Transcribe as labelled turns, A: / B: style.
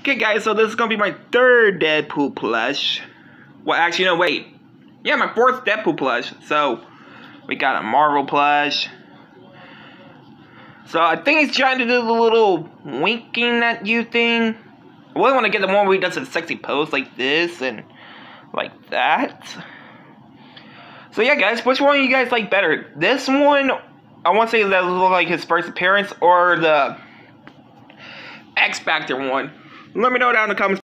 A: Okay guys, so this is gonna be my third Deadpool plush. Well, actually, no, wait. Yeah, my fourth Deadpool plush. So, we got a Marvel plush. So, I think he's trying to do the little winking at you thing. I really want to get the one where he does a sexy pose like this and like that. So yeah guys, which one do you guys like better? This one, I want to say that looked like his first appearance, or the X Factor one. Let me know down in the comments.